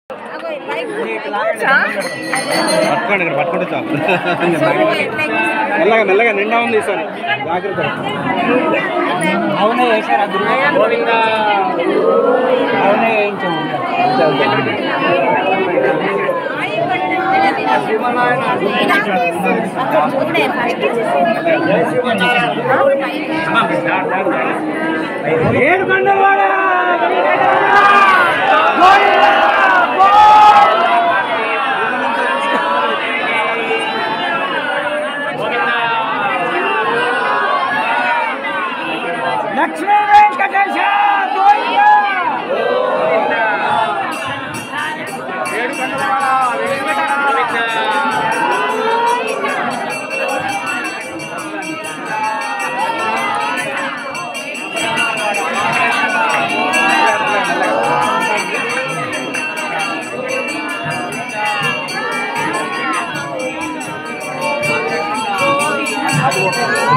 పట్టుకోండి ఇక్కడ పట్టుకుంటే చాలు మెల్లగా మెల్లగా నిండా ఉంది ఈసారి జాగ్రత్త అవునే వేసారు అవునే వేయించాము లక్ష్మీ వెంకటేశ అది